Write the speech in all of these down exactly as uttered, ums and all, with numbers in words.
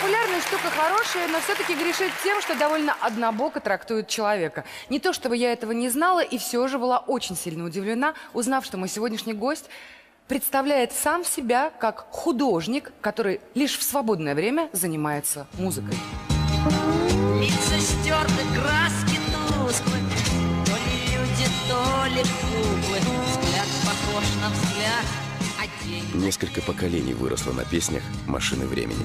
Популярность штука хорошая, но все-таки грешит тем, что довольно однобоко трактует человека. Не то чтобы я этого не знала, и все же была очень сильно удивлена, узнав, что мой сегодняшний гость представляет сам себя как художник, который лишь в свободное время занимается музыкой. Лица стерты, краски тусклы, то ли люди, то ли куклы. Взгляд похож на взгляд. Несколько поколений выросло на песнях «Машины времени».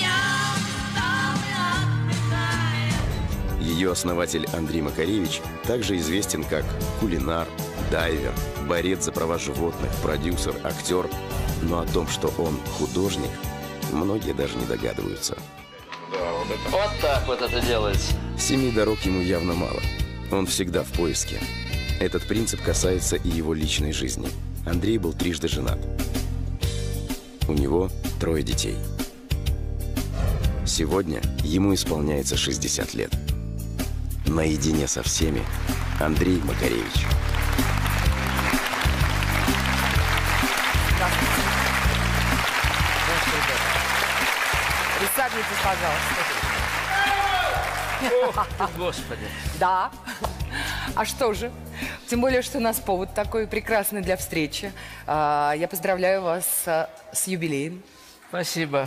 Ее основатель Андрей Макаревич также известен как кулинар, дайвер, борец за права животных, продюсер, актер. Но о том, что он художник, многие даже не догадываются. Вот так вот это делается. Семи дорог ему явно мало. Он всегда в поиске. Этот принцип касается и его личной жизни. Андрей был трижды женат. У него трое детей. Сегодня ему исполняется шестьдесят лет. Наедине со всеми Андрей Макаревич. Присаживайтесь, пожалуйста. Ох ты, Господи. Да. А что же? Тем более, что у нас повод такой прекрасный для встречи. Я поздравляю вас с юбилеем. Спасибо.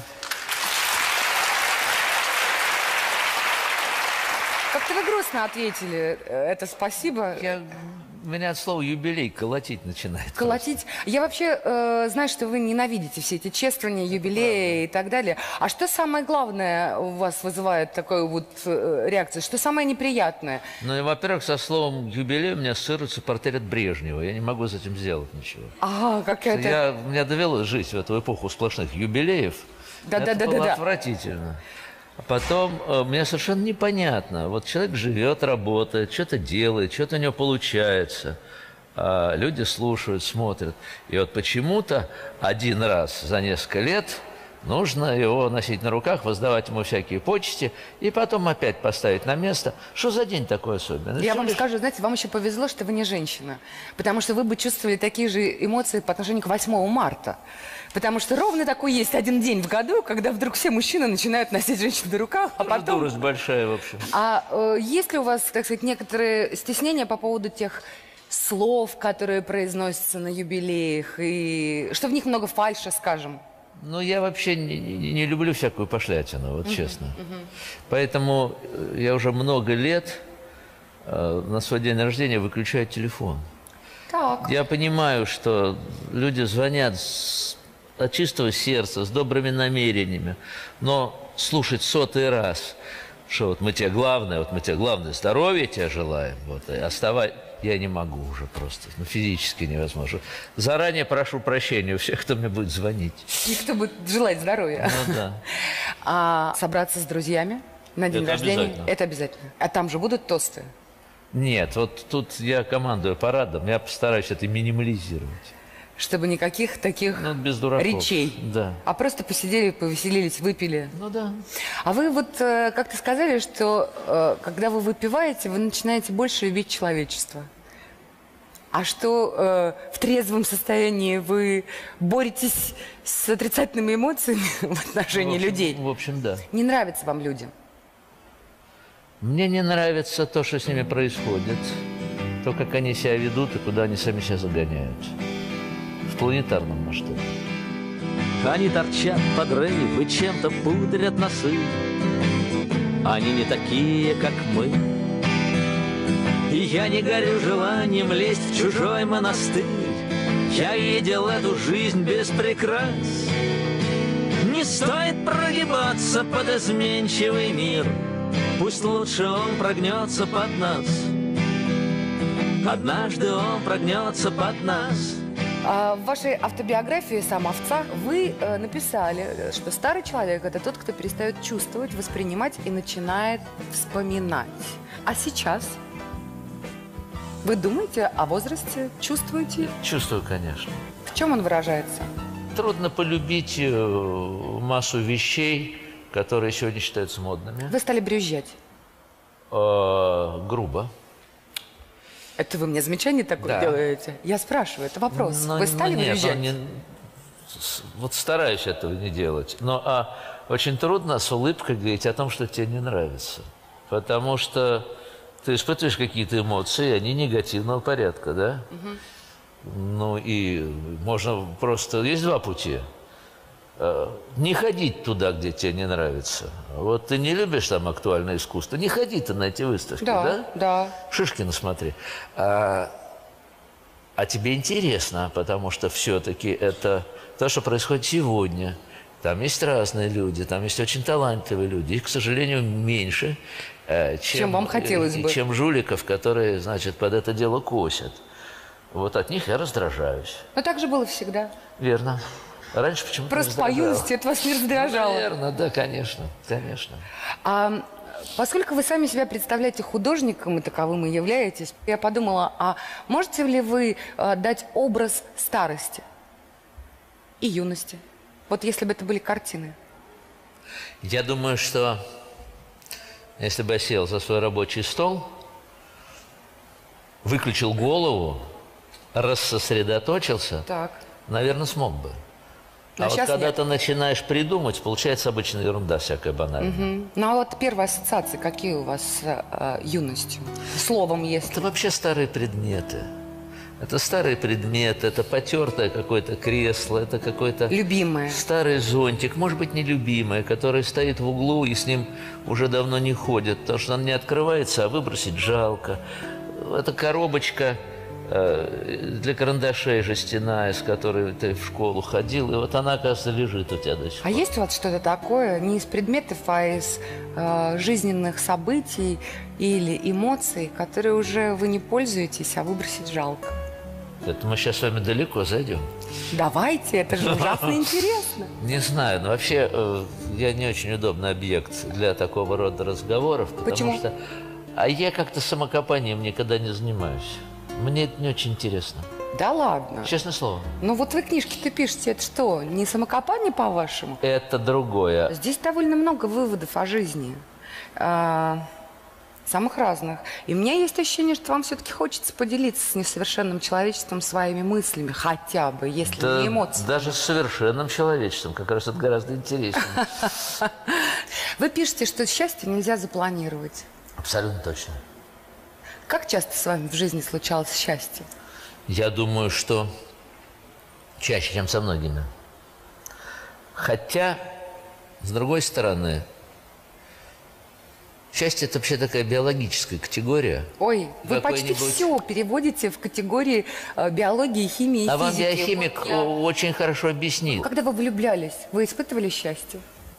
Как-то вы грустно ответили это спасибо. Я... Меня от слова «юбилей» колотить начинает. Колотить? Просто. Я вообще э, знаю, что вы ненавидите все эти чествования, юбилеи и так далее. А что самое главное у вас вызывает такую вот э, реакцию? Что самое неприятное? Ну, во-первых, со словом «юбилей» у меня ассоциируется портрет Брежнева. Я не могу с этим сделать ничего. Ага, какая-то... Я, меня довелось жить в эту эпоху сплошных юбилеев. Да, это да, было да, да, отвратительно. А потом, э, мне совершенно непонятно. Вот человек живет, работает, что-то делает, что-то у него получается. А люди слушают, смотрят. И вот почему-то один раз за несколько лет нужно его носить на руках, воздавать ему всякие почести, и потом опять поставить на место. Что за день такой особенный? Я вам скажу, знаете, вам еще повезло, что вы не женщина. Потому что вы бы чувствовали такие же эмоции по отношению к восьмому марта. Потому что ровно такой есть один день в году, когда вдруг все мужчины начинают носить женщин на руках, а потом... Дурость большая, в общем. А э, есть ли у вас, так сказать, некоторые стеснения по поводу тех слов, которые произносятся на юбилеях, и что в них много фальши, скажем? Ну, я вообще не, не, не люблю всякую пошлятину, вот uh-huh, честно. Uh-huh. Поэтому я уже много лет э, на свой день рождения выключаю телефон. Так. Я понимаю, что люди звонят с, от чистого сердца, с добрыми намерениями, но слушать сотый раз, что вот мы тебе главное, вот мы тебе главное здоровья тебе желаем, вот, и оставать... Я не могу уже просто, ну, физически невозможно. Заранее прошу прощения у всех, кто мне будет звонить. И кто будет желать здоровья. Ну да. А собраться с друзьями на день это рождения? Обязательно. Это обязательно. А там же будут тосты? Нет, вот тут я командую парадом, я постараюсь это минимализировать. Чтобы никаких таких ну, без дураков. речей. Да. А просто посидели, повеселились, выпили. Ну да. А вы вот э, как-то сказали, что э, когда вы выпиваете, вы начинаете больше любить человечество. А что э, в трезвом состоянии вы боретесь с отрицательными эмоциями в отношении в общем, людей? В общем, да. Не нравятся вам люди? Мне не нравится то, что с ними происходит. То, как они себя ведут и куда они сами себя загоняют. В планетарном масштабе. Они торчат под рейв и чем-то пудрят носы. Они не такие, как мы. И я не горю желанием лезть в чужой монастырь. Я видел эту жизнь без прикрас. Не стоит прогибаться под изменчивый мир. Пусть лучше он прогнется под нас. Однажды он прогнется под нас. А в вашей автобиографии «Сам овца» вы э, написали, что старый человек – это тот, кто перестает чувствовать, воспринимать и начинает вспоминать. А сейчас вы думаете о возрасте, чувствуете? Чувствую, конечно. В чем он выражается? Трудно полюбить массу вещей, которые сегодня считаются модными. Вы стали брюзжать? Э, грубо. Это вы мне замечание такое да. делаете? Я спрашиваю, это вопрос. Но, вы стали нет, брюзжать? Не, вот стараюсь этого не делать. Но а очень трудно с улыбкой говорить о том, что тебе не нравится. Потому что ты испытываешь какие-то эмоции, они негативного порядка, да? Угу. Ну и можно просто... Есть два пути. Не ходить туда, где тебе не нравится. Вот ты не любишь там актуальное искусство, не ходи ты на эти выставки, да? Да, да. Шишкина смотри. А, а тебе интересно, потому что все-таки это то, что происходит сегодня. Там есть разные люди, там есть очень талантливые люди. Их, к сожалению, меньше, чем, чем вам хотелось бы. Чем жуликов, которые, значит, под это дело косят. Вот от них я раздражаюсь. Но так же было всегда. Верно. Раньше почему-то Просто по юности это вас не раздражало. Наверное, да, конечно, конечно. А поскольку вы сами себя представляете художником, и таковым и являетесь, я подумала, а можете ли вы а, дать образ старости и юности? Вот если бы это были картины. Я думаю, что если бы я сел за свой рабочий стол, выключил голову, рассосредоточился, так. наверное, смог бы. Но а вот когда нет. ты начинаешь придумать, получается обычная ерунда всякая банальная. Угу. Ну а вот первые ассоциации какие у вас с э, юностью? Словом, если... Это вообще старые предметы. Это старый предмет, это потертое какое-то кресло, это какой-то... Любимое. Старый зонтик, может быть, нелюбимое, который стоит в углу и с ним уже давно не ходят, потому что он не открывается, а выбросить жалко. Это коробочка для карандашей жестяная, с которой ты в школу ходил, и вот она, оказывается, лежит у тебя до сих пор. А есть у вас что-то такое, не из предметов, а из э, жизненных событий или эмоций, которые уже вы не пользуетесь, а выбросить жалко? Это мы сейчас с вами далеко зайдем. Давайте, это же ужасно интересно. Не знаю, но вообще э, я не очень удобный объект для такого рода разговоров, потому Почему? что... А я как-то самокопанием никогда не занимаюсь. Мне это не очень интересно. Да ладно? Честное слово. Ну вот вы книжки-то пишете, это что, не самокопание, по-вашему? Это другое. Здесь довольно много выводов о жизни. А, самых разных. И у меня есть ощущение, что вам все-таки хочется поделиться с несовершенным человечеством своими мыслями, хотя бы, если Да, не эмоции. даже с совершенным человечеством, как раз это гораздо интереснее. Вы пишете, что счастье нельзя запланировать. Абсолютно точно. Как часто с вами в жизни случалось счастье? Я думаю, что чаще, чем со многими. Хотя, с другой стороны, счастье – это вообще такая биологическая категория. Ой, вы почти все переводите в категории э, биологии, химии и а физики. А вам биохимик вот я... очень хорошо объяснил. Когда вы влюблялись, вы испытывали счастье?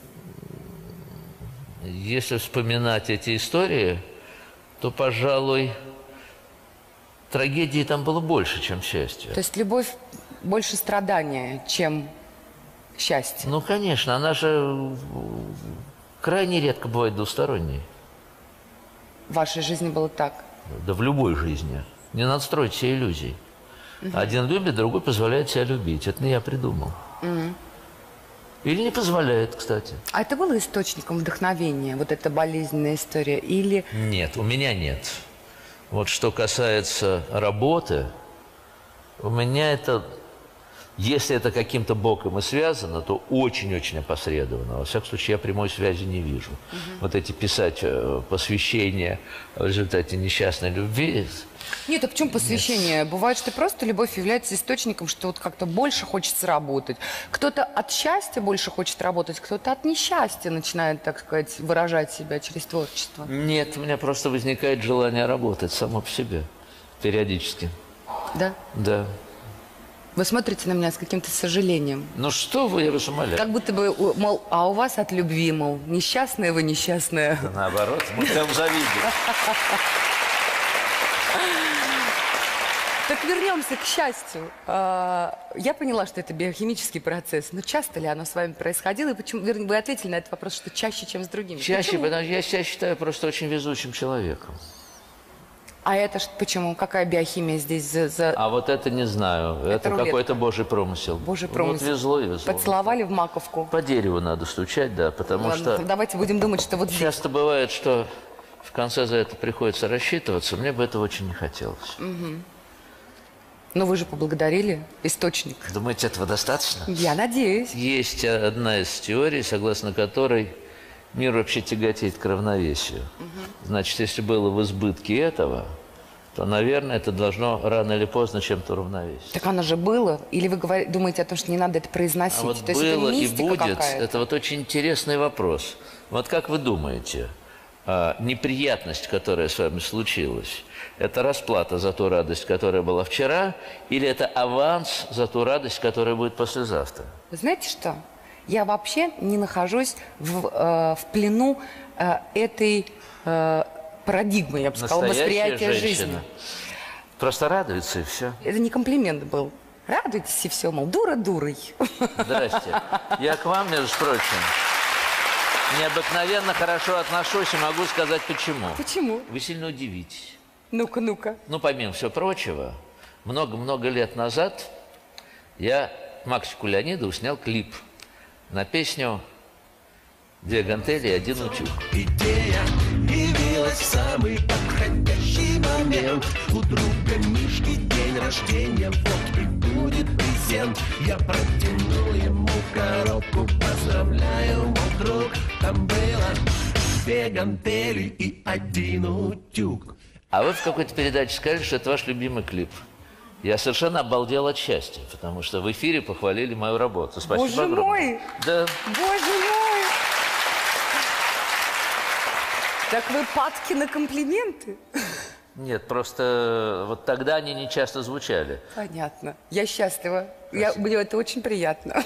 Если вспоминать эти истории, то, пожалуй, трагедии там было больше, чем счастья. То есть любовь больше страдания, чем счастье? Ну, конечно, она же крайне редко бывает двусторонней. В вашей жизни было так? Да в любой жизни. Не надо строить себе иллюзий. Угу. Один любит, другой позволяет себя любить. Это не я придумал. Угу. Или не позволяет, кстати. А это было источником вдохновения, вот эта болезненная история? Или... Нет, у меня нет. Вот что касается работы, у меня это, если это каким-то боком и связано, то очень-очень опосредованно. Во всяком случае, я прямой связи не вижу. Угу. Вот эти писать посвящения в результате несчастной любви... Нет, а почему посвящение? Нет. Бывает, что просто любовь является источником, что вот как-то больше хочется работать. Кто-то от счастья больше хочет работать, кто-то от несчастья начинает, так сказать, выражать себя через творчество. Нет, у меня просто возникает желание работать само по себе, периодически. Да? Да. Вы смотрите на меня с каким-то сожалением. Ну что вы, я вас умоляю. Как будто бы, мол, а у вас от любви, мол, несчастная вы, несчастная. Да, наоборот, мы там завидуем. Так вернемся к счастью. Я поняла, что это биохимический процесс, но часто ли оно с вами происходило? И почему, вернее, вы ответили на этот вопрос, что чаще, чем с другими? Чаще, почему? потому что я себя считаю просто очень везучим человеком. А это ж почему? Какая биохимия здесь за... за... А вот это не знаю. Это, это какой-то божий промысел. Божий промысел. Вот везло и везло. Поцеловали в маковку? По дереву надо стучать, да, потому Ладно, что... давайте будем думать, что вот часто здесь. бывает, что в конце за это приходится рассчитываться. Мне бы этого очень не хотелось. Угу. Но вы же поблагодарили источник. Думаете, этого достаточно? Я надеюсь. Есть одна из теорий, согласно которой мир вообще тяготеет к равновесию. Угу. Значит, если было в избытке этого, то, наверное, это должно рано или поздно чем-то равновесить. Так оно же было? Или вы говорите, думаете о том, что не надо это произносить? А вот то есть было это и будет, какая-то? это вот очень интересный вопрос. Вот как вы думаете, а, неприятность, которая с вами случилась, это расплата за ту радость, которая была вчера, или это аванс за ту радость, которая будет послезавтра? Вы знаете что? Я вообще не нахожусь в, э, в плену э, этой э, парадигмы, я бы сказала, восприятия жизни. Просто радуется, и все. Это не комплимент был. Радуйтесь, и все, мол, дура дурой. Здрасте. Я к вам, между прочим, необыкновенно хорошо отношусь и могу сказать, почему. Почему? Вы сильно удивитесь. Ну-ка, ну-ка. Ну, помимо всего прочего, много-много лет назад я Максику Леонидову снял клип на песню «Две гантели и один утюг». Идея явилась в самый подходящий момент. У друга Мишки день рождения, вот и будет презент. Я протянул ему коробку, поздравляю, мой друг. Там было две гантели и один утюг. А вы в какой-то передаче сказали, что это ваш любимый клип. Я совершенно обалдел от счастья, потому что в эфире похвалили мою работу. Спасибо Боже огромное. мой! Да. Боже мой! Так вы падки на комплименты? Нет, просто вот тогда они не часто звучали. Понятно. Я счастлива. Я, мне это очень приятно.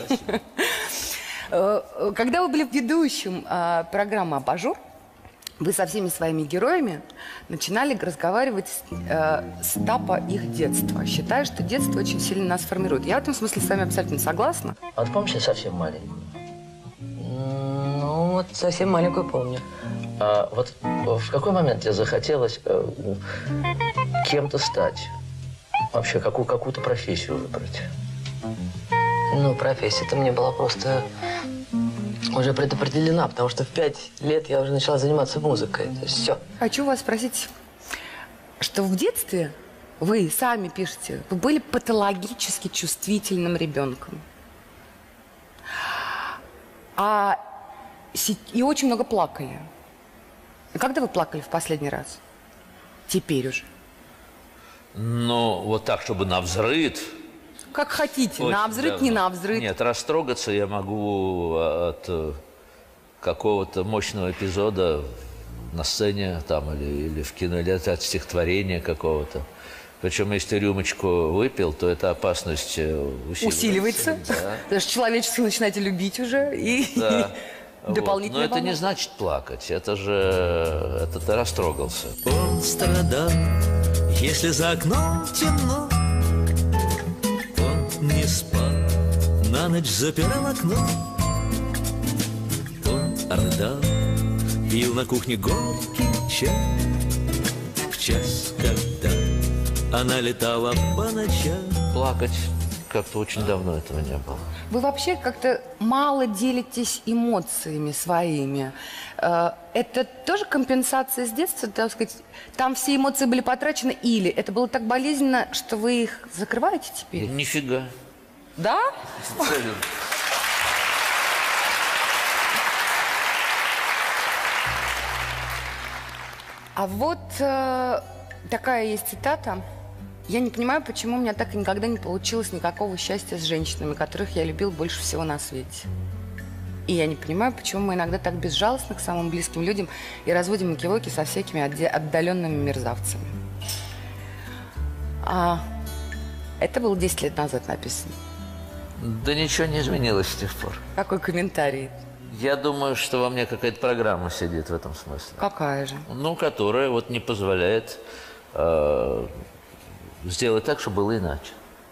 Когда вы были ведущим а, программы «Абажур», вы со всеми своими героями начинали разговаривать э, с этапа их детства, считая, что детство очень сильно нас формирует. Я в этом смысле с вами абсолютно согласна. А вот помните совсем маленькую? Ну, вот совсем маленькую помню. А вот в какой момент тебе захотелось э, кем-то стать? Вообще, какую, какую-то профессию выбрать? Ну, профессия-то мне была просто уже предопределена, потому что в пять лет я уже начала заниматься музыкой. То есть все. Хочу вас спросить, что в детстве вы сами пишете, вы были патологически чувствительным ребенком. А, и очень много плакали. И когда вы плакали в последний раз? Теперь уже. Ну, вот так, чтобы навзрыд. Как хотите, Очень навзрыд, давно. не навзрыд. Нет, растрогаться я могу от э, какого-то мощного эпизода на сцене там, или, или в кино, или от стихотворения какого-то. Причем, если ты рюмочку выпил, то эта опасность усиливается. Усиливается. Да. Потому что человечество начинаете любить уже. И, Да. и дополнительно. Вот. Но это не значит плакать. Это же... Это ты растрогался. Он страдал, если за окном темно. Он не спал, на ночь запирал окно. Он рыдал, пил на кухне горький чай. В час, когда она летала по ночам. Плакать как-то очень давно этого не было. Вы вообще как-то мало делитесь эмоциями своими. Э, Это тоже компенсация с детства, так сказать? Там все эмоции были потрачены, или это было так болезненно, что вы их закрываете теперь? Нифига. Да? Абсолютно. А вот э, такая есть цитата. Я не понимаю, почему у меня так и никогда не получилось никакого счастья с женщинами, которых я любил больше всего на свете. И я не понимаю, почему мы иногда так безжалостны к самым близким людям и разводим макивоки со всякими отдаленными мерзавцами. А это было десять лет назад написано. Да ничего не изменилось с тех пор. Какой комментарий? Я думаю, что во мне какая-то программа сидит в этом смысле. Какая же? Ну, которая вот не позволяет э, сделать так, чтобы было иначе.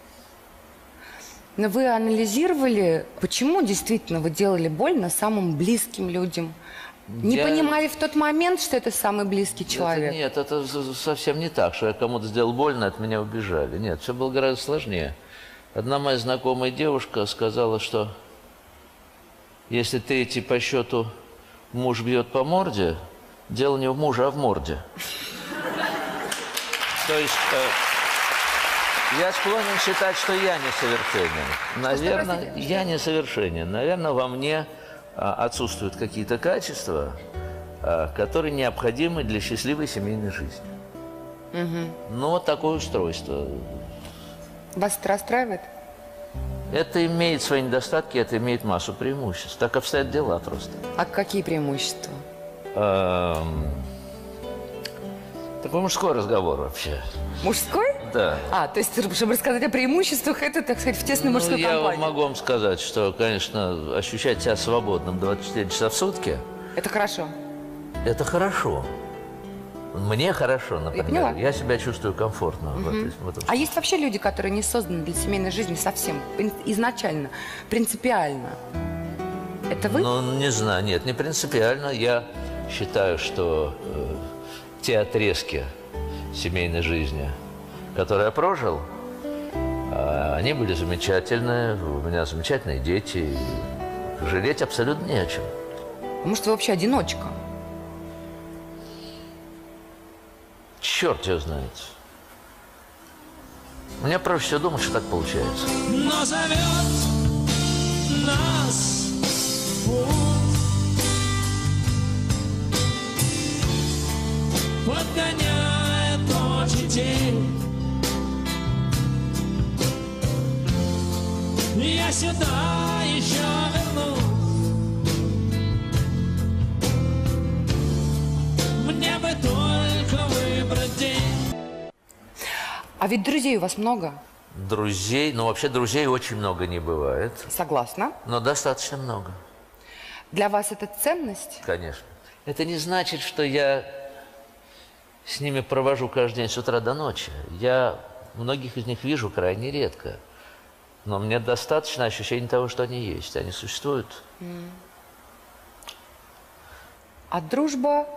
Но вы анализировали, почему действительно вы делали больно самым близким людям? Не Я... понимали в тот момент, что это самый близкий человек? Это, нет, это совсем не так, что я кому-то сделал больно, от меня убежали. Нет, все было гораздо сложнее. Одна моя знакомая девушка сказала, что если третий по счету муж бьет по морде, дело не в муже, а в морде. То есть... Я склонен считать, что я несовершенен. Наверное, я несовершенен. Наверное, во мне а, отсутствуют какие-то качества, а, которые необходимы для счастливой семейной жизни. Угу. Но вот такое устройство. Вас это расстраивает? Это имеет свои недостатки, это имеет массу преимуществ. Так обстоят дела просто. А какие преимущества? Эм... Такой мужской разговор вообще. Мужской? Да. А, то есть, чтобы рассказать о преимуществах, это, так сказать, в тесной ну, мужской я компании. Я могу вам сказать, что, конечно, ощущать себя свободным двадцать четыре часа в сутки... Это хорошо. Это хорошо. Мне хорошо, например. Я, я себя чувствую комфортно. Угу. В этом, в этом а есть вообще люди, которые не созданы для семейной жизни совсем, изначально, принципиально? Это вы? Ну, не знаю, нет, не принципиально. Я считаю, что э, те отрезки семейной жизни, которые я прожил, э, они были замечательные, у меня замечательные дети. И жалеть абсолютно не о чем. Может, вы вообще одиночка? Черт его знает. Мне проще всего думать, что так получается. Но зовет нас путь, подгоняет ночь и день. Я сюда еще вернусь. Мне бы только выбрать день. А ведь друзей у вас много? Друзей, ну вообще друзей очень много не бывает. Согласна. Но достаточно много. Для вас это ценность? Конечно. Это не значит, что я с ними провожу каждый день с утра до ночи. Я многих из них вижу крайне редко. Но мне достаточно ощущения того, что они есть. Они существуют. Mm. А дружба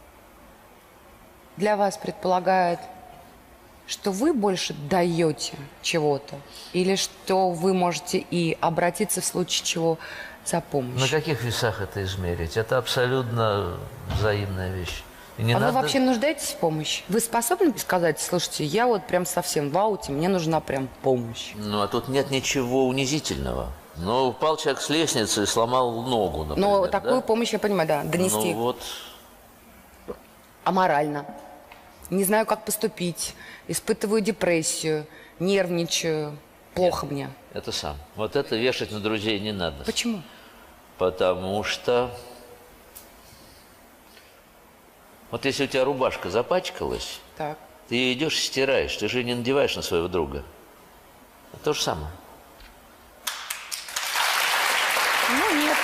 для вас предполагает, что вы больше даете чего-то? Или что вы можете и обратиться в случае чего за помощью? На каких весах это измерить? Это абсолютно взаимная вещь. И не а надо... вы вообще нуждаетесь в помощи? Вы способны сказать, слушайте, я вот прям совсем в ауте, мне нужна прям помощь? Ну, а тут нет ничего унизительного. Ну, упал человек с лестницы и сломал ногу, например. Но такую да? помощь, я понимаю, да, донести. Ну, вот... А морально? Не знаю, как поступить, испытываю депрессию, нервничаю, плохо Нет, мне. Это сам. Вот это вешать на друзей не надо. Почему? Потому что... Вот если у тебя рубашка запачкалась, Так. ты ее идешь и стираешь, ты же не надеваешь на своего друга. Это то же самое. Ну, нет.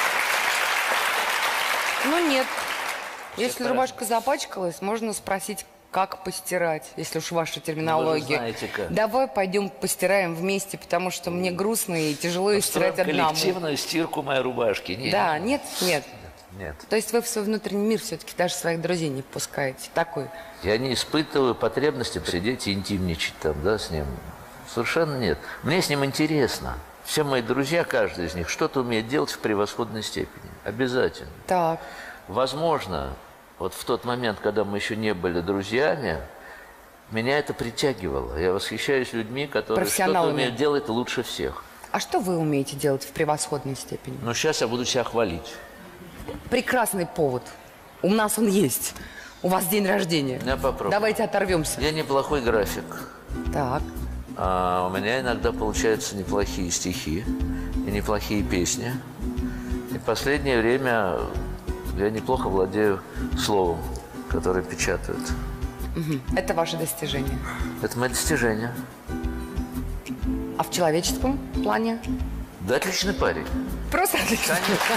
Ну, нет. Все Если хорошо. рубашка запачкалась, можно спросить, как постирать, если уж ваша терминология. Ну, вы знаете как. Давай пойдем постираем вместе, потому что мне грустно и тяжело ее Устроим стирать одному. коллективную стирку моей рубашки. Нет. Да, нет, нет. Нет. То есть вы в свой внутренний мир все-таки даже своих друзей не впускаете. Такой. Я не испытываю потребности посидеть и интимничать там, да, с ним. Совершенно нет. Мне с ним интересно. Все мои друзья, каждый из них, что-то умеет делать в превосходной степени. Обязательно. Так. Возможно, вот в тот момент, когда мы еще не были друзьями, меня это притягивало. Я восхищаюсь людьми, которые что-то умеют делать лучше всех. А что вы умеете делать в превосходной степени? Но сейчас я буду себя хвалить. Прекрасный повод. У нас он есть. У вас день рождения. Я попробую. Давайте оторвемся. Я неплохой график. Так. А у меня иногда получаются неплохие стихи и неплохие песни. И в последнее время я неплохо владею словом, которое печатают. Угу. Это ваше достижение. Это мое достижение. А в человеческом плане? Да, отличный парень. Просто отлично.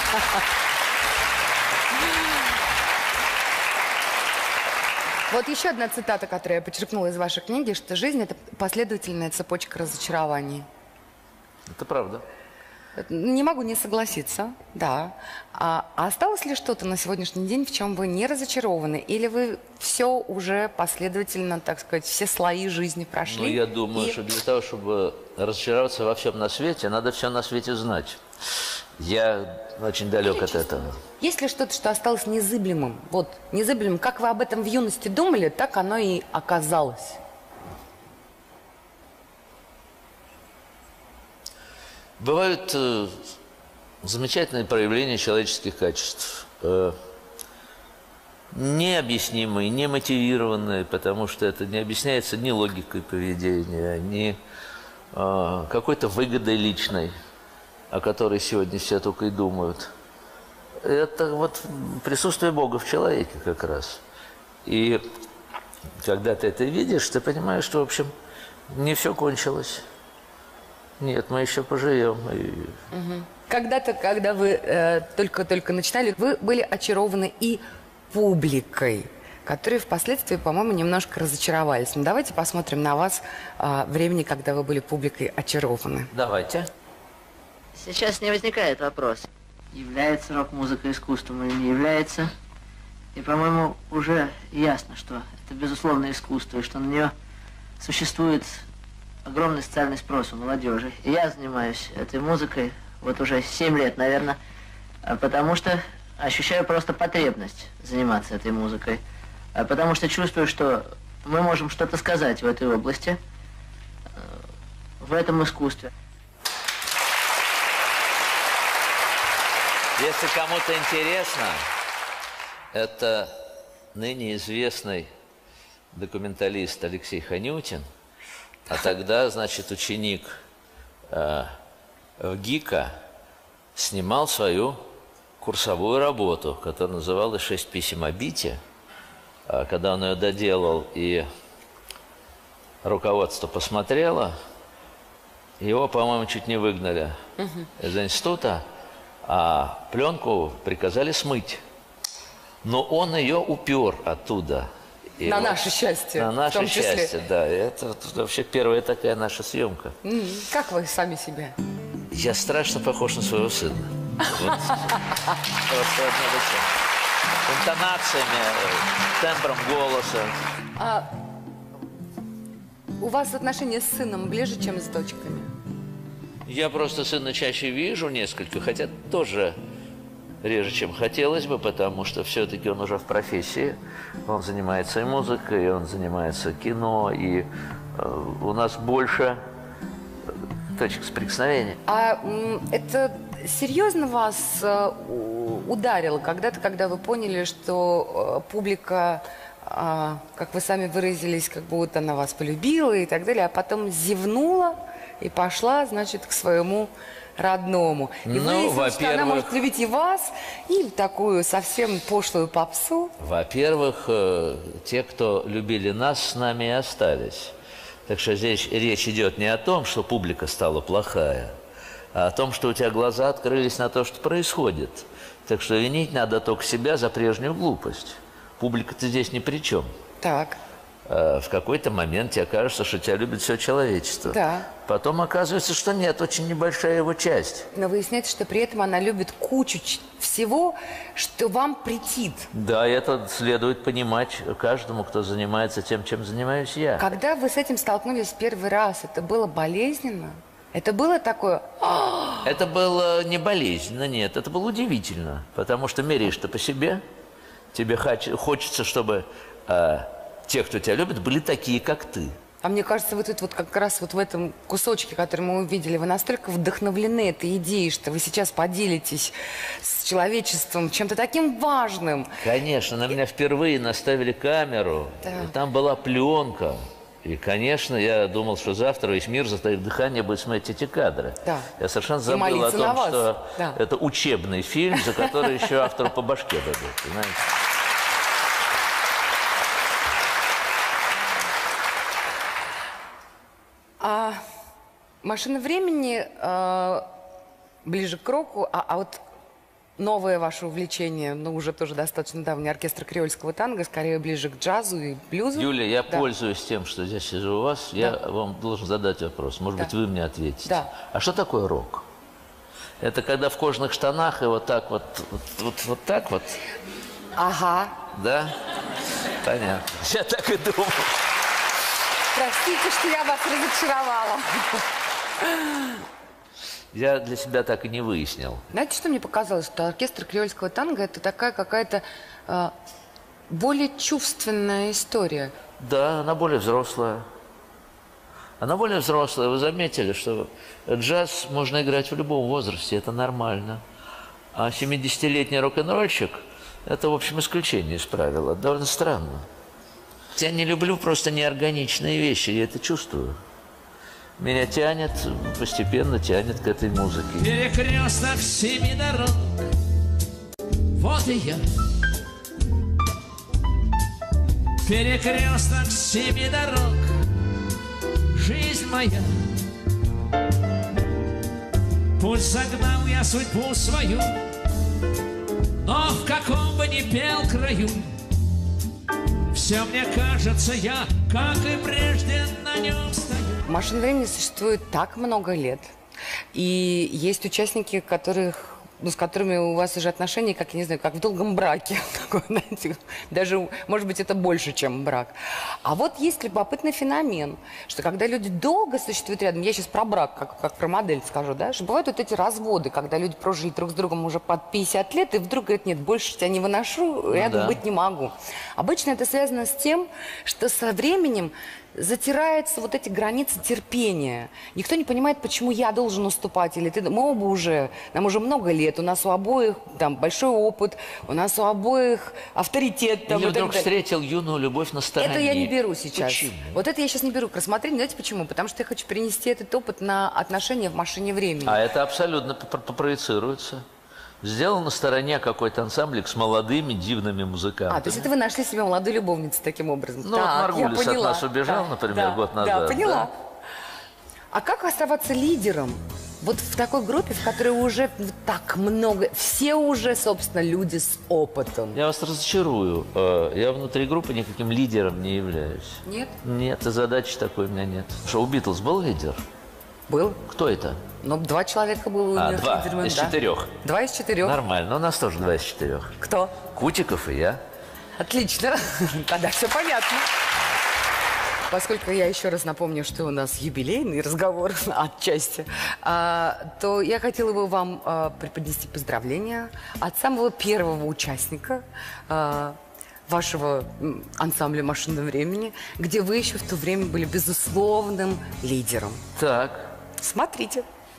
Вот еще одна цитата, которую я почерпнула из вашей книги, что жизнь – это последовательная цепочка разочарований. Это правда. Не могу не согласиться, да. А, а осталось ли что-то на сегодняшний день, в чем вы не разочарованы? Или вы все уже последовательно, так сказать, все слои жизни прошли? Ну, я думаю, и... что для того, чтобы разочароваться во всем на свете, надо все на свете знать. Я очень далек от этого. Есть ли что-то, что осталось незыблемым? Вот, незыблемым. Как вы об этом в юности думали, так оно и оказалось. Бывают э, замечательные проявления человеческих качеств. Э, необъяснимые, немотивированные, потому что это не объясняется ни логикой поведения, ни э, какой-то выгодой личной, о которой сегодня все только и думают. Это вот присутствие Бога в человеке как раз. И когда ты это видишь, ты понимаешь, что, в общем, не все кончилось. Нет, мы еще поживем. И... Угу. Когда-то, когда вы э, только-только начинали, вы были очарованы и публикой, которые впоследствии, по-моему, немножко разочаровались. Но давайте посмотрим на вас э, времени, когда вы были публикой очарованы. Давайте. Сейчас не возникает вопрос, является рок-музыка искусством или не является. И, по-моему, уже ясно, что это безусловно искусство, и что на нее существует огромный социальный спрос у молодежи. И я занимаюсь этой музыкой вот уже семь лет, наверное, потому что ощущаю просто потребность заниматься этой музыкой. Потому что чувствую, что мы можем что-то сказать в этой области, в этом искусстве. Если кому-то интересно, это ныне известный документалист Алексей Ханютин, а тогда, значит, ученик э, ГИКа снимал свою курсовую работу, которая называлась «Шесть писем о бите». А когда он ее доделал и руководство посмотрело, его, по-моему, чуть не выгнали из института, а пленку приказали смыть. Но он ее упер оттуда. И на вот, наше счастье. На наше в том числе. счастье, да. Это вот вообще первая такая наша съемка. Mm, как вы сами себя? Я страшно похож на своего сына. Интонациями, тембром голоса. У вас отношения с сыном ближе, чем с дочками? Я просто сына чаще вижу несколько, хотя тоже реже, чем хотелось бы, потому что все-таки он уже в профессии. Он занимается и музыкой, и он занимается кино, и э, у нас больше точек соприкосновения. А это серьезно вас э, ударило когда-то, когда вы поняли, что э, публика, э, как вы сами выразились, как будто она вас полюбила и так далее, а потом зевнула и пошла, значит, к своему родному. И ну, выяснилось, что она может любить и вас, и такую совсем пошлую попсу. Во-первых, э, те, кто любили нас, с нами и остались. Так что здесь речь идет не о том, что публика стала плохая, а о том, что у тебя глаза открылись на то, что происходит. Так что винить надо только себя за прежнюю глупость. Публика-то здесь ни при чем. Так. В какой-то момент тебе кажется, что тебя любит все человечество. Да. Потом оказывается, что нет, очень небольшая его часть. Но выясняется, что при этом она любит кучу всего, что вам претит. Да, это следует понимать каждому, кто занимается тем, чем занимаюсь я. Когда вы с этим столкнулись первый раз, это было болезненно? Это было такое... Это было не болезненно, нет, это было удивительно. Потому что меряешь ты по себе, тебе хочется, чтобы... те, кто тебя любит, были такие, как ты. А мне кажется, вы тут вот как раз вот в этом кусочке, который мы увидели, вы настолько вдохновлены этой идеей, что вы сейчас поделитесь с человечеством чем-то таким важным. Конечно, на меня впервые наставили камеру, да. И там была пленка. И, конечно, я думал, что завтра весь мир, затаив дыхание, будет смотреть эти кадры. Да. Я совершенно забыл о том, что да. это учебный фильм, за который еще автору по башке дадут, понимаете? А «Машина времени» э, ближе к року, а, а вот новое ваше увлечение, ну, уже тоже достаточно давний, оркестр креольского танго, скорее ближе к джазу и блюзу. Юлия, я да. пользуюсь тем, что здесь сижу у вас, да. Я вам должен задать вопрос. Может да. быть, вы мне ответите. Да. А что такое рок? Это когда в кожаных штанах и вот так вот, вот, вот, вот так вот? Ага. Да? Понятно. Я так и думал. Простите, что я вас разочаровала. Я для себя так и не выяснил. Знаете, что мне показалось? Что оркестр креольского танго – это такая какая-то э, более чувственная история. Да, она более взрослая. Она более взрослая. Вы заметили, что джаз можно играть в любом возрасте, это нормально. А семидесятилетний рок-н-ролльщик – это, в общем, исключение из правила. Довольно странно. Я не люблю просто неорганичные вещи, я это чувствую. Меня тянет, постепенно тянет к этой музыке. Перекресток семи дорог, вот и я. Перекресток семи дорог, жизнь моя. Пусть загнал я судьбу свою, но в каком бы ни пел краю, все мне кажется, я, как и прежде, на нем стою. «Машина времени» существует так много лет. И есть участники, которых, ну, с которыми у вас уже отношения, как, я не знаю, как в долгом браке. Такой, знаете, даже, может быть, это больше, чем брак. А вот есть любопытный феномен, что когда люди долго существуют рядом, я сейчас про брак, как, как про модель скажу, да, что бывают вот эти разводы, когда люди прожили друг с другом уже под пятьдесят лет, и вдруг говорят, нет, больше тебя не выношу, рядом да. быть не могу. Обычно это связано с тем, что со временем затираются вот эти границы терпения. Никто не понимает, почему я должен уступать, или ты. Мы оба уже, нам уже много лет, у нас у обоих там большой опыт, у нас у обоих авторитет. Там, Или и вдруг так далее. встретил юную любовь на стороне. Это я не беру сейчас. Почему? Вот это я сейчас не беру к рассмотрению. Знаете почему? Потому что я хочу перенести этот опыт на отношения в «Машине времени». А это абсолютно проецируется. Сделал на стороне какой-то ансамблик с молодыми дивными музыкантами. А, то есть это вы нашли себе молодую любовницу таким образом? Ну, так, вот Маргулис от нас убежал, да, например, да, год назад. Да, поняла. Да? А как оставаться лидером вот в такой группе, в которой уже так много, все уже, собственно, люди с опытом? Я вас разочарую. Я внутри группы никаким лидером не являюсь. Нет? Нет, и задачи такой у меня нет. Что, у Битлз был лидер? Был. Кто это? Ну, два человека было у А, них два лидерами, из да. четырех. Два из четырех. Нормально. У нас тоже два из четырех. Кто? Кутиков и я. Отлично. Тогда все понятно. Поскольку я еще раз напомню, что у нас юбилейный разговор отчасти, а, то я хотела бы вам а, преподнести поздравления от самого первого участника а, вашего м, ансамбля «Машина времени», где вы еще в то время были безусловным лидером. Так. Смотрите.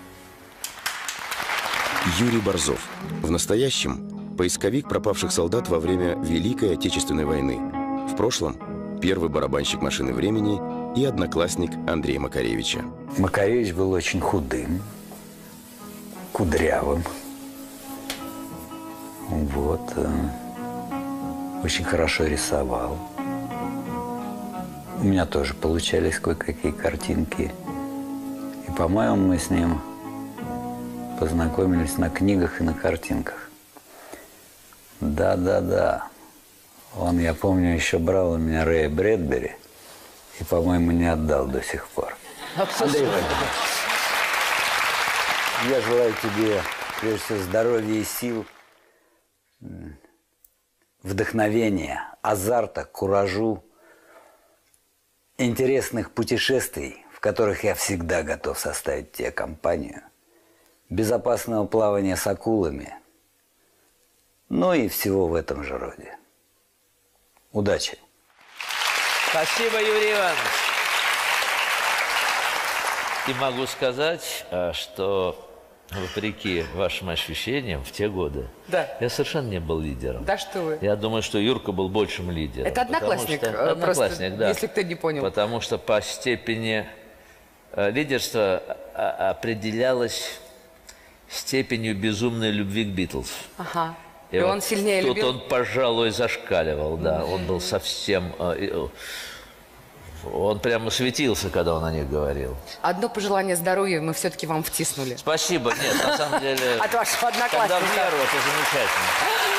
Юрий Борзов. В настоящем поисковик пропавших солдат во время Великой Отечественной войны. В прошлом первый барабанщик «Машины времени» и одноклассник Андрея Макаревича. Макаревич был очень худым, кудрявым. Вот. Очень хорошо рисовал. У меня тоже получались кое-какие картинки. И, по-моему, мы с ним познакомились на книгах и на картинках. Да-да-да. Он, я помню, еще брал у меня Рэя Брэдбери и, по-моему, не отдал до сих пор. Андрей Владимирович, я желаю тебе, прежде всего, здоровья и сил, вдохновения, азарта, куражу, интересных путешествий, в которых я всегда готов составить тебе компанию, безопасного плавания с акулами, ну и всего в этом же роде. Удачи! Спасибо, Юрий Иванович. И могу сказать, что вопреки вашим ощущениям в те годы, Да. я совершенно не был лидером. Да что вы. Я думаю, что Юрка был большим лидером. Это одноклассник, потому что- э, одноклассник, просто, да. если кто не понял. Потому что по степени э, лидерства а- определялось степенью безумной любви к Битлз. Ага. И, он сильнее тут любил? он, пожалуй, зашкаливал, да. Он был совсем... э, э, Он прямо светился, когда он о них говорил. Одно пожелание здоровья мы все-таки вам втиснули. Спасибо. Нет, на самом деле... От вашего Когда одноклассника. в меру, это замечательно.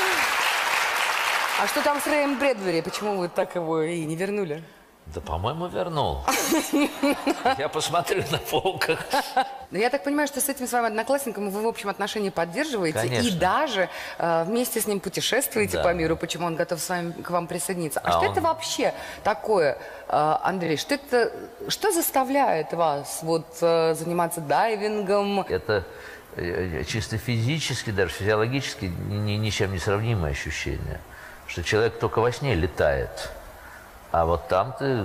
А что там с Рэем Брэдбери? Почему вы так его и не вернули? Да, по-моему, вернул. Я посмотрю на полках. Но я так понимаю, что с этим своим одноклассником вы, в общем, отношения поддерживаете. Конечно. И даже э, вместе с ним путешествуете Да. по миру, почему он готов с вами, к вам присоединиться. А, А что он- это вообще такое, э, Андрей? Что это, что заставляет вас вот э, заниматься дайвингом? Это э, чисто физически, даже физиологически ни, ни- ни с чем не сравнимое ощущение. Что человек только во сне летает. А вот там ты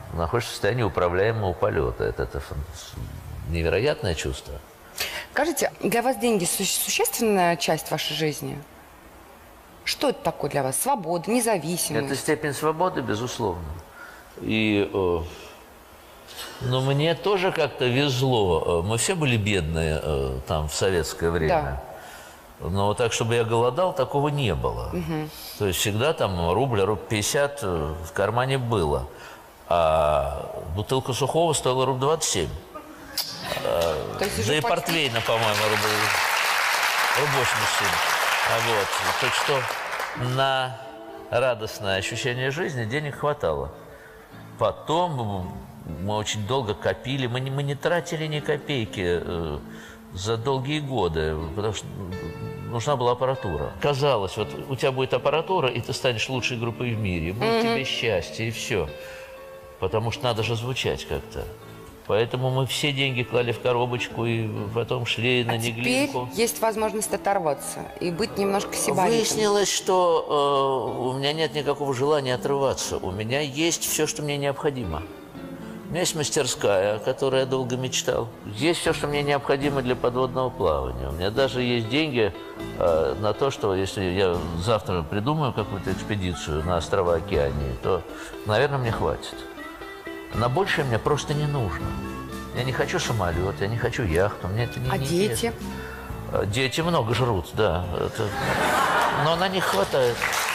находишься в состоянии управляемого полета. Это, это невероятное чувство. Скажите, для вас деньги су- существенная часть вашей жизни? Что это такое для вас? Свобода, независимость? Это степень свободы, безусловно. И, э, но мне тоже как-то везло. Мы все были бедные э, там в советское время. Да. Но так, чтобы я голодал, такого не было. Угу. То есть всегда там рубль, рубль пятьдесят в кармане было. А бутылка сухого стоила рубль двадцать семь. То есть да и почти... портвейна, по-моему, рубль, рубль восемьдесят семь. А вот. Так что на радостное ощущение жизни денег хватало. Потом мы очень долго копили. Мы не, мы не тратили ни копейки э, за долгие годы, потому что нужна была аппаратура. Казалось, вот у тебя будет аппаратура, и ты станешь лучшей группой в мире. Будет mm-hmm. тебе счастье, и все. Потому что надо же звучать как-то. Поэтому мы все деньги клали в коробочку и потом шли на а Неглинку. Теперь есть возможность оторваться и быть немножко сибаритом. Выяснилось, что э, у меня нет никакого желания отрываться. У меня есть все, что мне необходимо. У меня есть мастерская, о которой я долго мечтал. Есть все, что мне необходимо для подводного плавания. У меня даже есть деньги э, на то, что если я завтра придумаю какую-то экспедицию на острова Океании, то, наверное, мне хватит. На большее мне просто не нужно. Я не хочу самолет, я не хочу яхту, мне это не А интересно. дети? Дети много жрут, да. Это... Но на них хватает.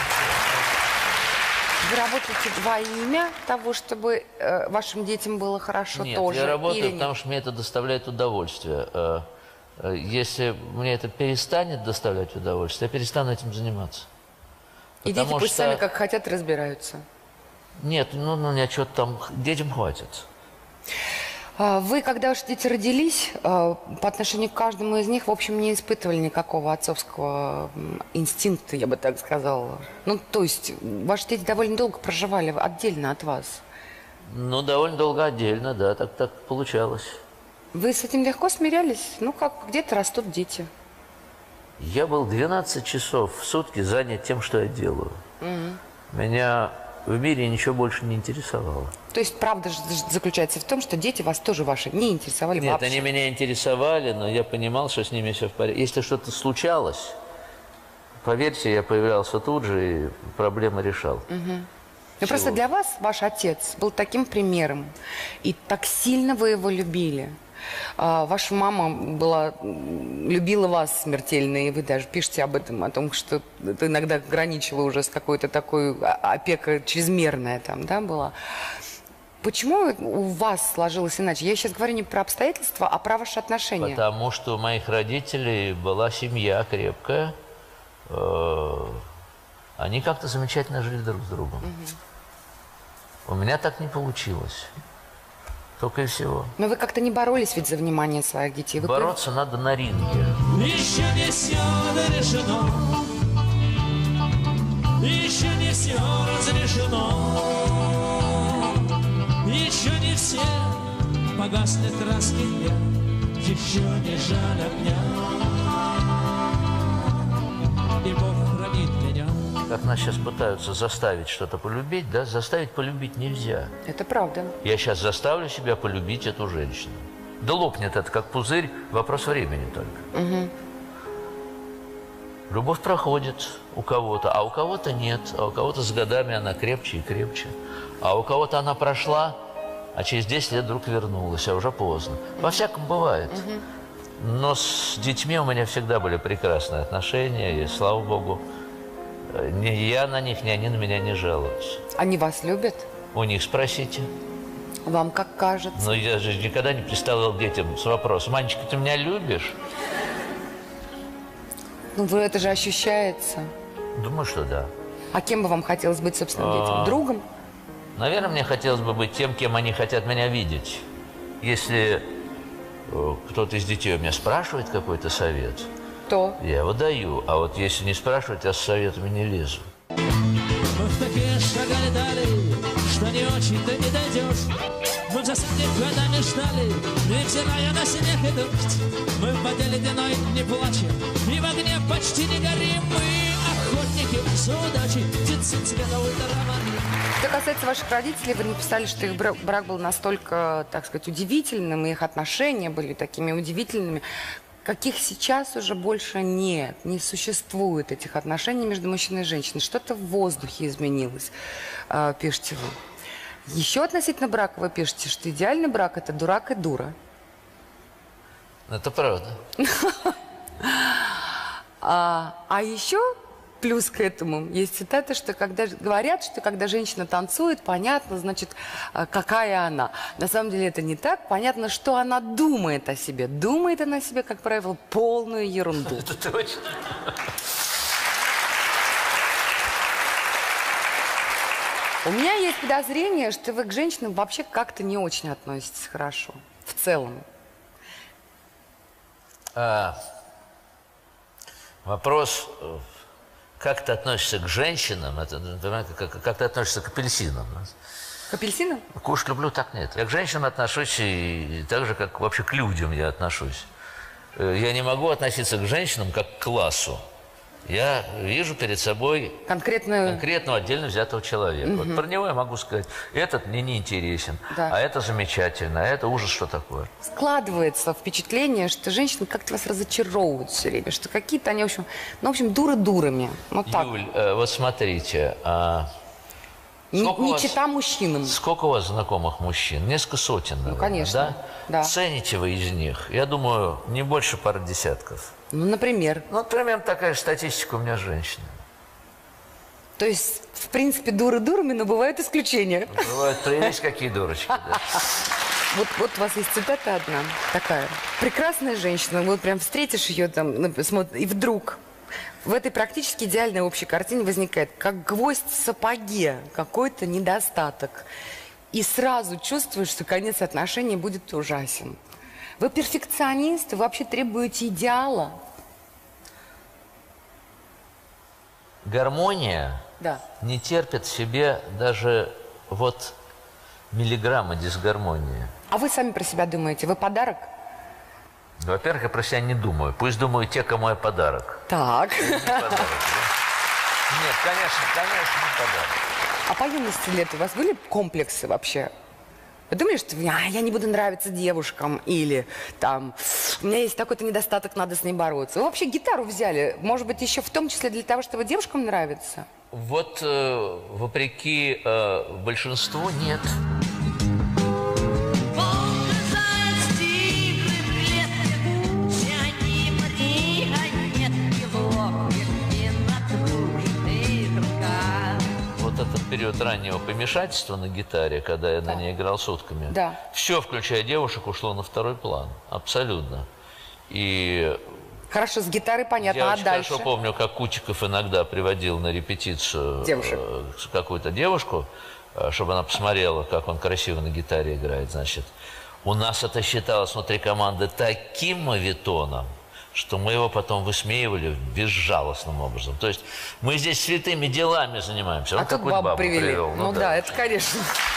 Вы работаете во имя того, чтобы э, вашим детям было хорошо Нет, тоже? я работаю, или потому нет? что мне это доставляет удовольствие. Э, э, Если мне это перестанет доставлять удовольствие, я перестану этим заниматься. И дети Потому пусть что- сами как хотят разбираются. Нет, ну, ну, у меня что-то там, детям хватит. А Вы, когда ваши дети родились, э, по отношению к каждому из них, в общем, не испытывали никакого отцовского м, инстинкта, я бы так сказала. Ну, то есть, ваши дети довольно долго проживали отдельно от вас. Ну, довольно долго отдельно, да, так, так получалось. Вы с этим легко смирялись? Ну, как где-то растут дети. Я был двенадцать часов в сутки занят тем, что я делаю. Угу. Меня в мире ничего больше не интересовало. То есть, правда же заключается в том, что дети вас тоже ваши не интересовали Нет, вообще? они меня интересовали, но я понимал, что с ними все в порядке. Если что-то случалось, поверьте, я появлялся тут же и проблемы решал. Угу. Ну, просто для вас ваш отец был таким примером, и так сильно вы его любили. А, ваша мама была, м, любила вас смертельно, и вы даже пишете об этом, о том, что это иногда граничило уже с какой-то такой о- опека чрезмерная там, да, была. Почему у вас сложилось иначе? Я сейчас говорю не про обстоятельства, а про ваши отношения. Потому что у моих родителей была семья крепкая. Э, Они как-то замечательно жили друг с другом. У меня так не получилось. Только и всего. Но вы как-то не боролись ведь за внимание своих детей. Вы Бороться надо на ринге. Еще не все решено, еще не все разрешено, еще не все погасли краски дня, еще не жаль огня, и Бог хранит меня. Как нас сейчас пытаются заставить что-то полюбить, да? Заставить полюбить нельзя. Это правда. Я сейчас заставлю себя полюбить эту женщину. Да лопнет это, как пузырь, вопрос времени только. Угу. Любовь проходит у кого-то, а у кого-то нет. А у кого-то с годами она крепче и крепче. А у кого-то она прошла, а через десять лет вдруг вернулась, а уже поздно. Во-всяком бывает. Но с детьми у меня всегда были прекрасные отношения, и, слава богу, ни я на них, ни они на меня не жалуются. Они вас любят? У них спросите. Вам как кажется? Но я же никогда не приставал к детям с вопросом: «Манечка, ты меня любишь?» Ну, вы это же ощущается. Думаю, что да. А кем бы вам хотелось быть, собственно, детям? А. Другом? Наверное, мне хотелось бы быть тем, кем они хотят меня видеть. Если э, кто-то из детей у меня спрашивает какой-то совет, То? я его даю. А вот если не спрашивают, я с советами не лезу. Мы в такие шагали дали, что не очень-то не дойдешь. Мы в засаде годами ждали, невзирая на снег и дождь. Мы в воде ледяной не плачем, и в огне почти не горим. Мы охотники за удачей, Что касается ваших родителей, вы написали, что их бра- брак был настолько, так сказать, удивительным, и их отношения были такими удивительными, каких сейчас уже больше нет, не существует этих отношений между мужчиной и женщиной. Что-то в воздухе изменилось, э, пишете вы. Еще относительно брака вы пишете, что идеальный брак – это дурак и дура. Это правда. А, а еще плюс к этому есть цитата, что когда говорят, что когда женщина танцует, понятно, значит, какая она. На самом деле это не так. Понятно, что она думает о себе. Думает она о себе, как правило, полную ерунду. Это точно. У меня есть подозрение, что вы к женщинам вообще как-то не очень относитесь хорошо. В целом. А, вопрос, как ты относишься к женщинам, это, как, как ты относишься к апельсинам. К апельсинам? Кушать люблю, так нет. Я к женщинам отношусь и, и так же, как вообще к людям я отношусь. Я не могу относиться к женщинам как к классу. Я вижу перед собой Конкретную... конкретного отдельно взятого человека. Угу. Вот про него я могу сказать, этот мне не интересен, да. а это замечательно, а это ужас, что такое. Складывается впечатление, что женщины как-то вас разочаровывают все время, что какие-то они, в общем, ну, в общем, дуры дурами. Вот так. Юль, э, вот смотрите, а... не, не вас, чита мужчинам. Сколько у вас знакомых мужчин? Несколько сотен, наверное, ну, конечно, да? да. Цените вы из них? Я думаю, не больше пары десятков. Ну, например? Ну, примерно такая статистика у меня с женщинами. То есть, в принципе, дуры дурами, но бывают исключения. Бывают прелесть какие дурочки, да. Вот, вот у вас есть цитата одна такая. Прекрасная женщина, вот прям встретишь ее там, и вдруг в этой практически идеальной общей картине возникает, как гвоздь в сапоге, какой-то недостаток. И сразу чувствуешь, что конец отношений будет ужасен. Вы перфекционист, вы вообще требуете идеала. Гармония да. не терпит в себе даже вот миллиграмма дисгармонии. А вы сами про себя думаете, вы подарок? Во-первых, я про себя не думаю. Пусть думают те, кому я подарок. Так. Не подарок, да? Нет, конечно, конечно, не подарок. А по юности лет у вас были комплексы вообще? Вы думали, что а, я не буду нравиться девушкам? Или там, у меня есть такой-то недостаток, надо с ней бороться. Вы вообще гитару взяли, может быть, еще в том числе для того, чтобы девушкам нравиться? Вот, э, вопреки э, большинству, нет. Вот этот период раннего помешательства на гитаре, когда я да. на ней играл сутками, да. все, включая девушек, ушло на второй план. Абсолютно. И хорошо, с гитарой понятно, я а очень дальше? хорошо помню, как Кутиков иногда приводил на репетицию девушек. какую-то девушку, чтобы она посмотрела, как он красиво на гитаре играет. Значит, у нас это считалось внутри команды таким мавитоном, что мы его потом высмеивали безжалостным образом. То есть мы здесь святыми делами занимаемся. Он а тут какую-то бабу бабу привели. привел. Ну, ну да. да, это конечно.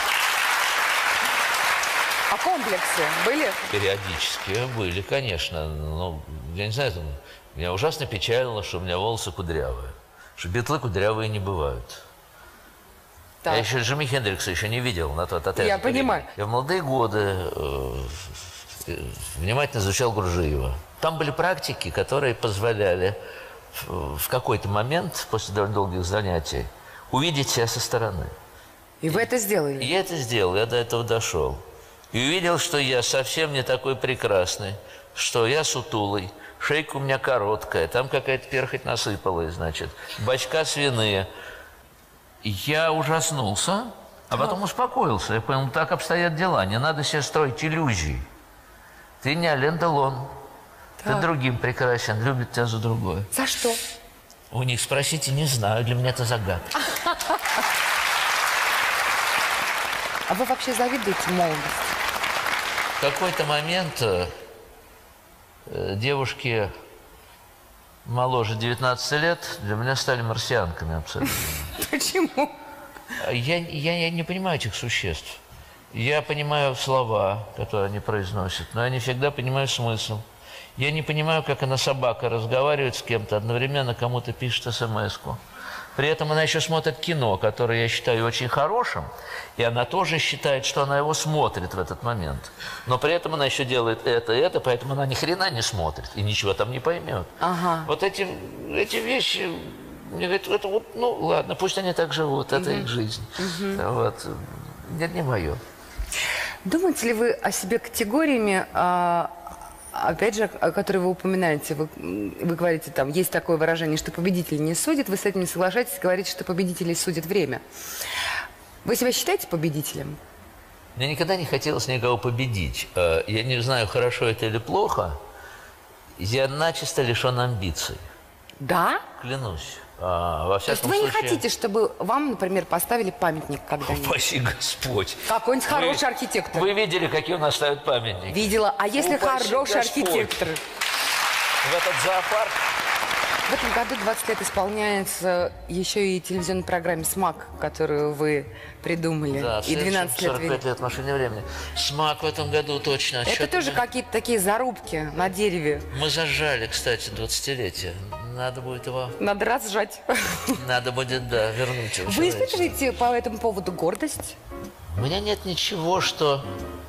А комплексы были? Периодически были, конечно. Ну, я не знаю, меня ужасно печалило, что у меня волосы кудрявые. Что битлы кудрявые не бывают. Так. Я еще Джимми Хендрикса еще не видел на тот отряд. Я понимаю. Я в молодые годы э, внимательно изучал Гуржиева. Там были практики, которые позволяли в, в какой-то момент, после довольно долгих занятий, увидеть себя со стороны. И, и вы это сделали? Я это сделал, я до этого дошел. И увидел, что я совсем не такой прекрасный, что я сутулый, шейка у меня короткая, там какая-то перхоть насыпалась, значит, бочка свиные. Я ужаснулся, а потом успокоился. Я понял, так обстоят дела, не надо себе строить иллюзий. Ты не Ален Делон, ты другим прекрасен, любит тебя за другое. За что? У них спросите, не знаю, для меня это загадка. А вы вообще завидуете молодости? В какой-то момент э, девушки моложе девятнадцати лет для меня стали марсианками абсолютно. Почему? Я, я, я не понимаю этих существ. Я понимаю слова, которые они произносят, но я не всегда понимаю смысл. Я не понимаю, как она, собака, разговаривает с кем-то, одновременно кому-то пишет смс-ку. При этом она еще смотрит кино, которое я считаю очень хорошим, и она тоже считает, что она его смотрит в этот момент. Но при этом она еще делает это и это, поэтому она ни хрена не смотрит и ничего там не поймет. Ага. Вот эти, эти вещи, мне говорят, это вот, ну ладно, пусть они так живут, это их жизнь. Вот. Это не мое. Думаете ли вы о себе категориями, а, опять же, о которых вы упоминаете? Вы, вы говорите, там, есть такое выражение, что победитель не судит. Вы с этим не соглашаетесь, говорите, что победителей судит время. Вы себя считаете победителем? Мне никогда не хотелось никого победить. Я не знаю, хорошо это или плохо. Я начисто лишен амбиций. Да? Клянусь. А, во То есть всяком вы не случае... хотите, чтобы вам, например, поставили памятник когда-нибудь? Упаси Господь. Какой-нибудь Вы- хороший архитектор. Вы видели, какие у нас ставят памятники? Видела. А если Упаси хороший Господь. архитектор? В этот зоопарк. В этом году двадцать лет исполняется еще и телевизионной программе «Смак», которую вы придумали. Да, и двенадцать лет. сорок пять лет машине времени. Смак в этом году точно. Это Что-то тоже мы... какие-то такие зарубки на дереве. Мы зажали, кстати, двадцатилетие. Надо будет его... Надо разжать. Надо будет, да, вернуть его. Вы испытываете по этому поводу гордость? У меня нет ничего, что...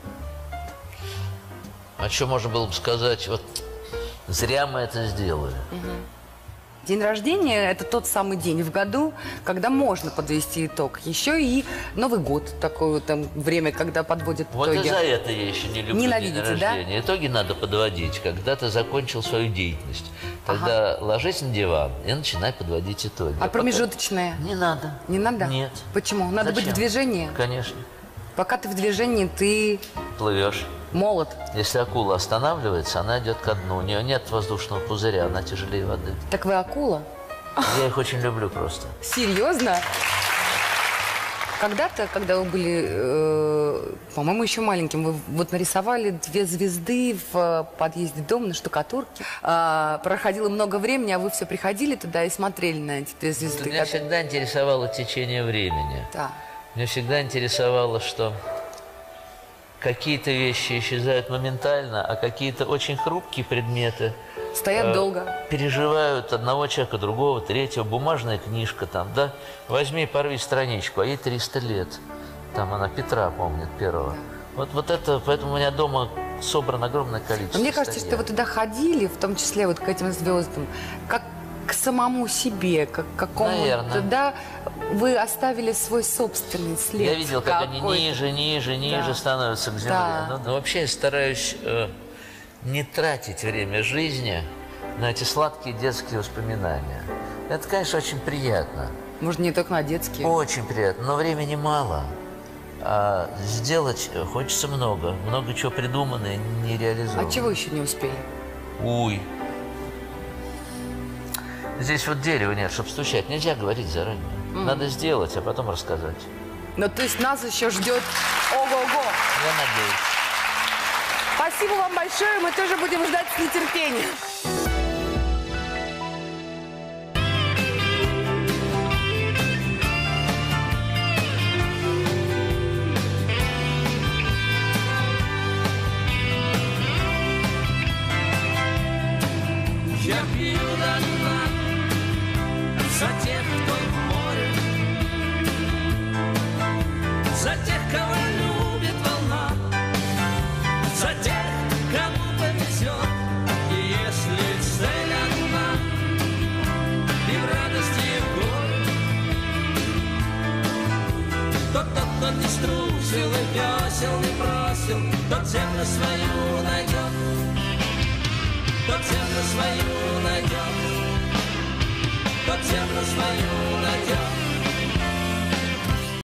О чем можно было бы сказать, вот зря мы это сделали. День рождения – это тот самый день в году, когда можно подвести итог. Еще и Новый год, такое там время, когда подводят Вот итоги. и за это я еще не люблю Ненавидите, день да? рождения. Итоги надо подводить, когда ты закончил свою деятельность. Тогда ложись на диван и начинай подводить итоги. А пока- промежуточные? Не надо. Не надо? Нет. Почему? Надо быть Зачем? в движении. Конечно. Пока ты в движении, ты Плывешь. молод. Если акула останавливается, она идет ко дну. У нее нет воздушного пузыря, она тяжелее воды. Так вы акула? Я их очень люблю просто. Серьезно? Когда-то, когда вы были, э, по-моему, еще маленьким, вы вот нарисовали две звезды в подъезде дома на штукатурке. А, проходило много времени, а вы все приходили туда и смотрели на эти две звезды. Меня всегда интересовало течение времени. Да. Меня всегда интересовало, что какие-то вещи исчезают моментально, а какие-то очень хрупкие предметы Стоят э, долго. переживают одного человека, другого, третьего. Бумажная книжка там, да? Возьми и порви страничку, а ей триста лет. Там она Петра помнит первого. Вот, вот это, поэтому у меня дома собрано огромное количество. Но мне кажется, старья. что вы туда ходили, в том числе вот к этим звездам, как к самому себе, как к какому-то, Наверно. да, вы оставили свой собственный след. Я видел, как они какой-то. ниже, ниже, ниже Да. становятся к земле. Да. Но, но вообще я стараюсь э, не тратить время жизни на эти сладкие детские воспоминания. Это, конечно, очень приятно. Может, не только на детские. Очень приятно, но времени мало. А сделать хочется много. Много чего придумано и не реализовано. А чего еще не успели? Уй. Здесь вот дерева нет, чтобы стучать. Нельзя говорить заранее. Надо сделать, а потом рассказать. Ну, то есть нас еще ждет ого-го. Я надеюсь. Спасибо вам большое, мы тоже будем ждать с нетерпением. Я пью до дна за тех, кто в море, за тех, кого любит волна, за тех, кому повезет. И если цель одна, и в радости, и в горе, то тот, кто не струсил и весел, не бросил, тот землю свою найдет. Тот землю свою найдет, тот землю свою найдет.